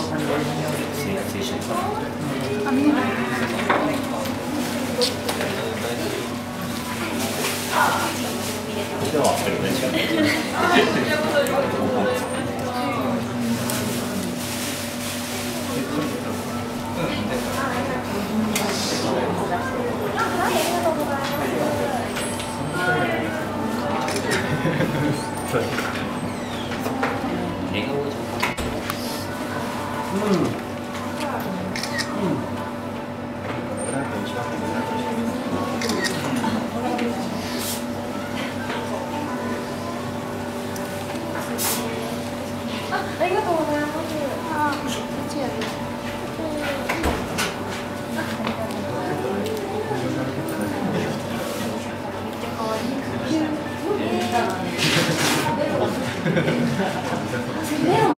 青春かな。 あ、見えない。 では合ってるね。寝顔がうん。 ありがとうございます。あ、こっちやる。めっちゃ可愛い。